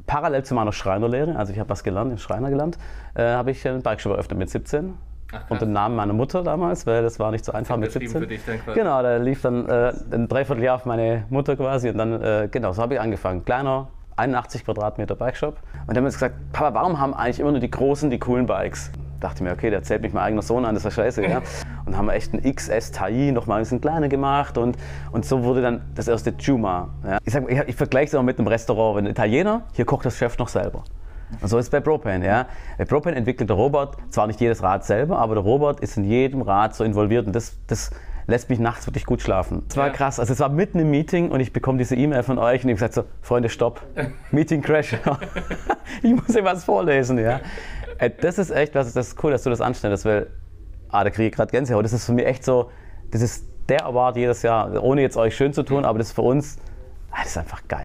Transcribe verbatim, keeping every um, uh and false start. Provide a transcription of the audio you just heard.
parallel zu meiner Schreinerlehre, also ich habe was gelernt, den Schreiner gelernt, äh, habe ich einen Bikeshop eröffnet mit siebzehn. Ach, und den Namen meiner Mutter damals, weil das war nicht so einfach mit siebzehn. Für dich dann quasi. Genau, da lief dann äh, ein Dreivierteljahr auf meine Mutter quasi und dann, äh, genau, so habe ich angefangen. Kleiner, einundachtzig Quadratmeter Bikeshop. Und dann haben wir gesagt, Papa, warum haben eigentlich immer nur die großen, die coolen Bikes? Dachte mir, okay, der zählt mich mein eigener Sohn an, das war scheiße. Ja? Und haben wir echt einen X S Taillis noch mal ein bisschen kleiner gemacht und, und so wurde dann das erste Juma. Ja? Ich, sag, ich, ich vergleiche es auch mit einem Restaurant, wenn ein Italiener, hier kocht das Chef noch selber. Und so ist es bei Propane. Ja? Bei Propane entwickelt der Robert zwar nicht jedes Rad selber, aber der Robert ist in jedem Rad so involviert und das, das lässt mich nachts wirklich gut schlafen. Das war ja krass, also es war mitten im Meeting und ich bekomme diese E-Mail von euch und ich habe gesagt so, Freunde, stopp, Meeting Crash. Ich muss dir was vorlesen. Ja? Das ist echt, das ist cool, dass du das anschneidest, weil, ah, da kriege ich gerade Gänsehaut. Das ist für mich echt so, das ist der Award jedes Jahr, ohne jetzt euch schön zu tun, aber das ist für uns, ah, das ist einfach geil.